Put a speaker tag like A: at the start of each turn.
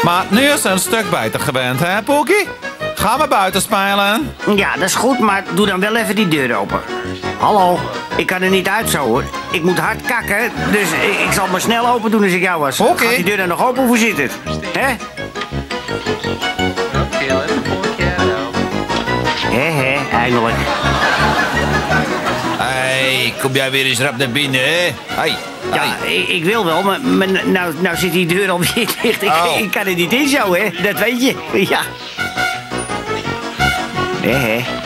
A: Maar nu is ze een stuk beter gewend, hè, Poekie? Gaan we buiten spelen?
B: Ja, dat is goed, maar doe dan wel even die deur open. Hallo, ik kan er niet uit zo, hoor. Ik moet hard kakken, dus ik zal maar snel open doen als ik jou was.
A: Oké.
B: Gaat die deur dan nog open? Hoe zit het? Hè?
C: Oké, let the poor cat out.
B: Hè, eindelijk.
D: Hey, kom jij weer eens rap naar binnen, hè? Hey.
B: Ja, ik wil wel, maar nou zit die deur alweer dicht. Ik kan er niet in zo, hè. Dat weet je. Ja. Hè.